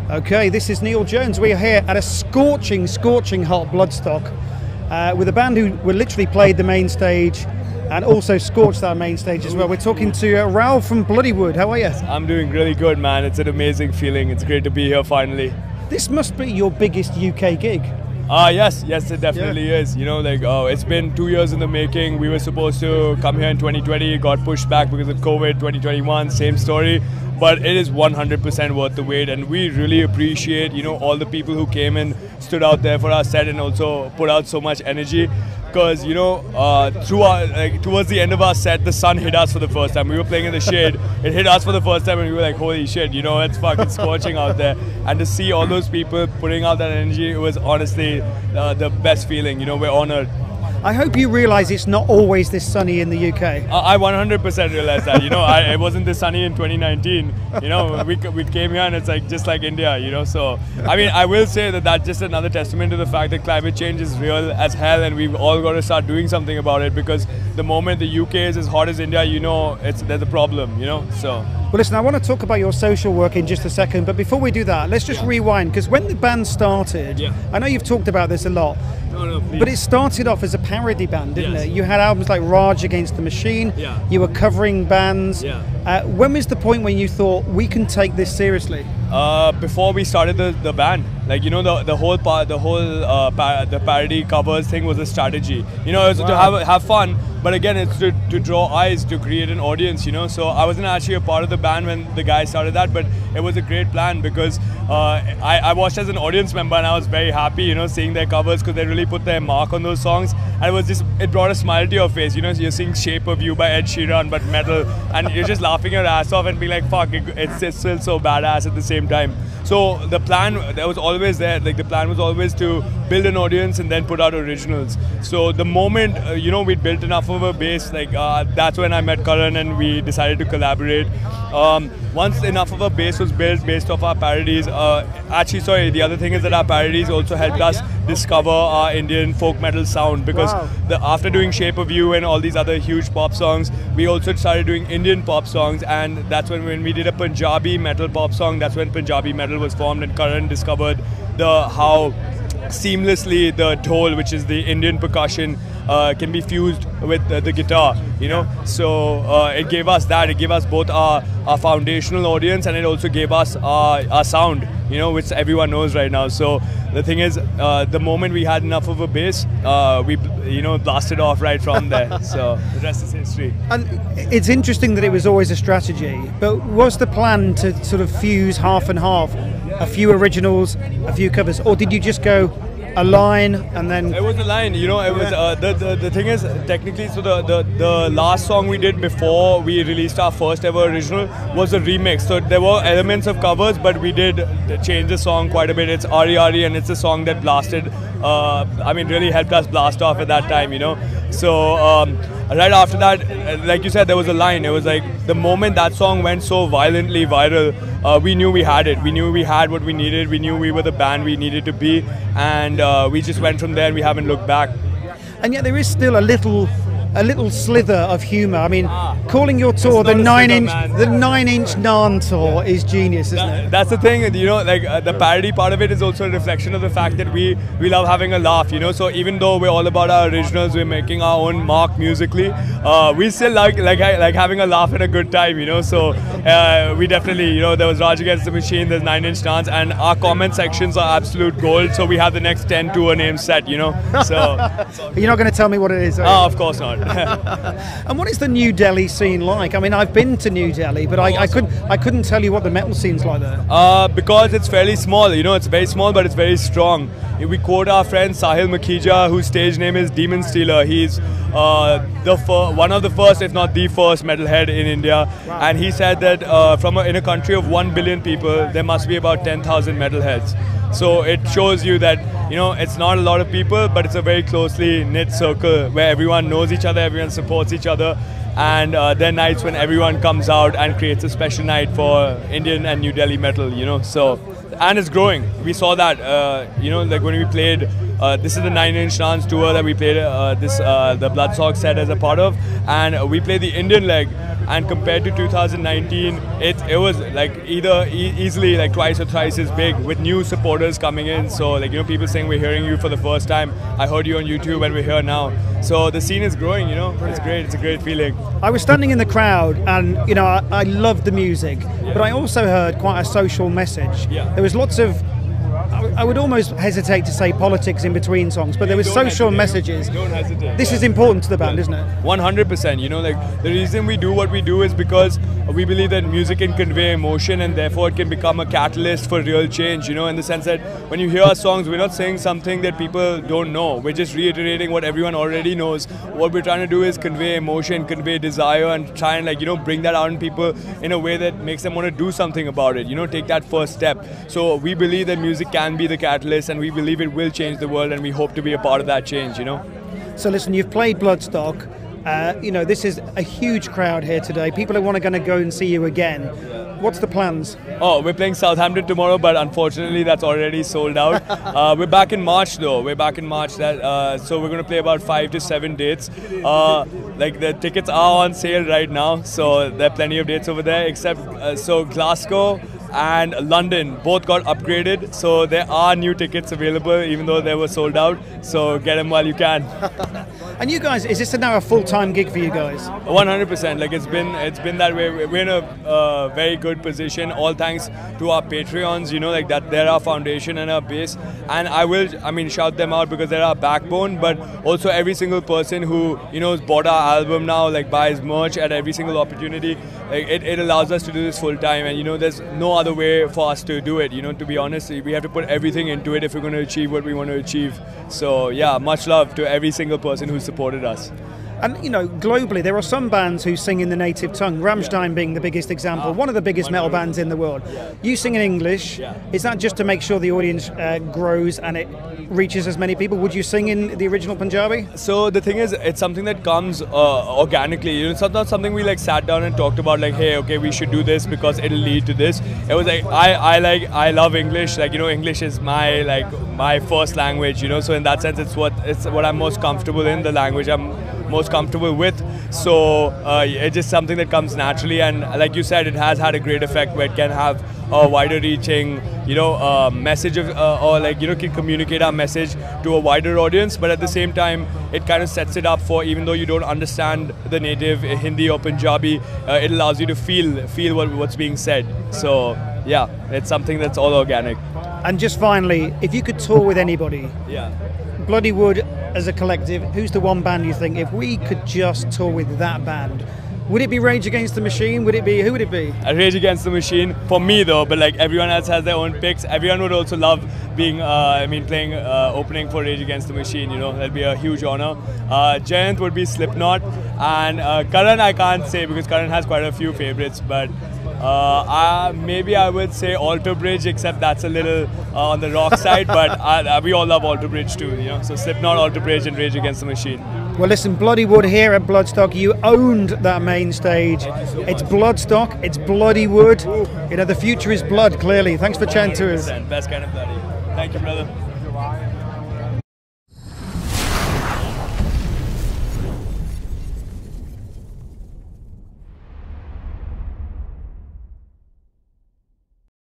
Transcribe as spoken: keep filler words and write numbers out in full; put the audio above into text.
Okay, this is Neil Jones. We are here at a scorching, scorching hot Bloodstock uh, with a band who were literally played the main stage and also scorched that main stage as well. We're talking to uh, Ralph from Bloodywood. How are you? I'm doing really good, man. It's an amazing feeling. It's great to be here finally. This must be your biggest U K gig. Ah, uh, yes, yes, it definitely yeah. is. You know, like, oh, it's been two years in the making. We were supposed to come here in twenty twenty, got pushed back because of COVID. twenty twenty-one, same story. But it is one hundred percent worth the wait, and we really appreciate, you know, all the people who came and stood out there for our set and also put out so much energy. Because, you know, uh, through our, like, towards the end of our set, the sun hit us for the first time. We were playing in the shade. It hit us for the first time and we were like, holy shit, you know, it's fucking scorching out there. And to see all those people putting out that energy, it was honestly uh, the best feeling. You know, we're honored. I hope you realise it's not always this sunny in the U K. Uh, I one hundred percent realize that. You know, I, it wasn't this sunny in twenty nineteen. You know, we, we came here and it's like just like India, you know. So, I mean, I will say that that's just another testament to the fact that climate change is real as hell and we've all got to start doing something about it, because the moment the U K is as hot as India, you know, it's there's a problem, you know. So. Well, listen, I want to talk about your social work in just a second, but before we do that, let's just yeah. rewind, because when the band started, yeah. I know you've talked about this a lot, no, no, but it started off as a parody band, didn't yes. it? You had albums like Rage Against the Machine, yeah. you were covering bands. Yeah. Uh, when was the point when you thought, we can take this seriously? Uh, before we started the, the band, like, you know, the the whole part, the whole uh, par the parody covers thing was a strategy. You know, it was wow. to have have fun, but again, it's to, to draw eyes, to create an audience. You know, so I wasn't actually a part of the band when the guys started that, but it was a great plan because uh, I I watched as an audience member and I was very happy, you know, seeing their covers because they really put their mark on those songs, and it was just it brought a smile to your face. You know, you're seeing Shape of You by Ed Sheeran, but metal, and you're just laughing your ass off and being like, fuck, it, it's, it's still so badass at the same time. So the plan, that was always there, like the plan was always to build an audience and then put out originals. So the moment, uh, you know, we'd built enough of a base, like uh, that's when I met Karan and we decided to collaborate. Um, once enough of a base was built based off our parodies, uh, actually, sorry, the other thing is that our parodies also helped us discover our Indian folk metal sound, because wow. the, after doing Shape of You and all these other huge pop songs, we also started doing Indian pop songs, and that's when, when we did a Punjabi metal pop song, that's when Punjabi metal was formed, and Karan discovered the how seamlessly the dhol, which is the Indian percussion, uh, can be fused with uh, the guitar, you know. So uh, it gave us that, it gave us both our, our foundational audience, and it also gave us our, our sound, you know, which everyone knows right now. So the thing is, uh, the moment we had enough of a base, uh, we, you know, blasted off right from there. So the rest is history. And it's interesting that it was always a strategy, but was the plan to sort of fuse half and half, a few originals, a few covers, or did you just go a line and then? It was a line, you know. It was uh, the, the the thing is, technically, so the, the the last song we did before we released our first ever original was a remix. So there were elements of covers, but we did change the song quite a bit. It's Ari Ari, and it's a song that blasted. Uh, I mean, really helped us blast off at that time, you know. So um, right after that, like you said, there was a line. It was like the moment that song went so violently viral, uh, we knew we had it. We knew we had what we needed. We knew we were the band we needed to be, and uh, we just went from there and we haven't looked back. And yet there is still a little a little slither of humour. I mean, ah, calling your tour the nine slither, inch man. the nine inch Naan tour is genius, isn't that, it? That's the thing, you know, like uh, the parody part of it is also a reflection of the fact that we we love having a laugh, you know. So even though we're all about our originals, we're making our own mark musically, uh, we still like like like having a laugh and a good time, you know. So uh, we definitely, you know, there was Rage Against the Machine, there's Nine Inch Nails, and our comment sections are absolute gold. So we have the next ten tour names set, you know. So you're not going to tell me what it is, are you? Oh, of course not. And what is the New Delhi scene like? I mean, I've been to New Delhi, but I, I couldn't I couldn't tell you what the metal scene's like there. Uh, because it's fairly small, you know, it's very small, but it's very strong. We quote our friend Sahil Makhija, whose stage name is Demon Stealer. He's uh, the one of the first, if not the first, metalhead in India. Wow. And he said that uh, from a, in a country of one billion people, there must be about ten thousand metalheads. So it shows you that, you know, it's not a lot of people, but it's a very closely knit circle where everyone knows each other, everyone supports each other, and uh, there are nights when everyone comes out and creates a special night for Indian and New Delhi metal, you know. So, and it's growing. We saw that, uh, you know, like when we played uh, this is the Nine Inch Nails tour that we played uh, this uh, the Bloodstock set as a part of, and we played the Indian leg. And compared to two thousand nineteen, it it was like either e easily like twice or thrice as big, with new supporters coming in. So like, you know, people saying we're hearing you for the first time. I heard you on YouTube and we're here now. So the scene is growing. You know, it's great. It's a great feeling. I was standing in the crowd, and you know, I, I loved the music, yeah. but I also heard quite a social message. Yeah. There was lots of, I would almost hesitate to say politics in between songs, but there was Don't social hesitate. messages. Don't hesitate. This yeah. is important to the band, isn't it? one hundred percent. You know, like the reason we do what we do is because we believe that music can convey emotion, and therefore it can become a catalyst for real change. You know, in the sense that when you hear our songs, we're not saying something that people don't know. We're just reiterating what everyone already knows. What we're trying to do is convey emotion, convey desire, and try and like, you know, bring that out in people in a way that makes them want to do something about it. You know, take that first step. So we believe that music can be the catalyst, and we believe it will change the world, and we hope to be a part of that change, you know. So listen, you've played Bloodstock. Uh, you know, this is a huge crowd here today. People are want to going to go and see you again. What's the plans? Oh, we're playing Southampton tomorrow, but unfortunately that's already sold out. uh, we're back in March though. We're back in March. That uh, so we're going to play about five to seven dates. Uh, like the tickets are on sale right now, so there are plenty of dates over there. Except uh, so Glasgow and London both got upgraded, so there are new tickets available, even though they were sold out. So get them while you can. And you guys, is this now a full-time gig for you guys? one hundred percent. Like it's been, it's been that way. We're in a uh, very good position, all thanks to our Patreons. You know, like that, they're our foundation and our base. And I will, I mean, shout them out because they're our backbone. But also every single person who, you know, has bought our album now, like buys merch at every single opportunity. Like, it, it allows us to do this full time. And you know, there's no other way for us to do it. You know, to be honest, we have to put everything into it if we're going to achieve what we want to achieve. So yeah, much love to every single person who supported us. And you know, globally, there are some bands who sing in the native tongue. Rammstein being the biggest example, one of the biggest metal bands in the world. You sing in English. Is that just to make sure the audience uh, grows and it reaches as many people? Would you sing in the original Punjabi? So the thing is, it's something that comes uh, organically. You know, it's not something we like sat down and talked about. Like, hey, okay, we should do this because it'll lead to this. It was like I, I like, I love English. Like, you know, English is my like my first language. You know, so in that sense, it's what it's what I'm most comfortable in. The language I'm most comfortable with. So uh, it's just something that comes naturally, and like you said, it has had a great effect where it can have a wider reaching, you know, uh, message of, uh, or like, you know, can communicate our message to a wider audience, but at the same time it kind of sets it up for, even though you don't understand the native Hindi or Punjabi, uh, it allows you to feel feel what, what's being said. So yeah, it's something that's all organic. And just finally, if you could tour with anybody, yeah, Bloodywood as a collective, who's the one band you think, if we could just tour with that band, would it be Rage Against the Machine? Would it be, who would it be? Rage Against the Machine, for me though, but like everyone else has their own picks. Everyone would also love being, uh, I mean, playing uh, opening for Rage Against the Machine, you know, that'd be a huge honor. Uh, Jayant would be Slipknot, and uh, Karan I can't say because Karan has quite a few favorites, but Uh, I, maybe I would say Alter Bridge, except that's a little uh, on the rock side, but I, we all love Alter Bridge too, you know. So Slipknot, Alter Bridge, and Rage Against the Machine. Well, listen, Bloodywood here at Bloodstock, you owned that main stage. So it's Bloodstock, it's Bloodywood. You know, the future is blood, clearly. Thanks for chatting to us. Best kind of bloody. Thank you, brother.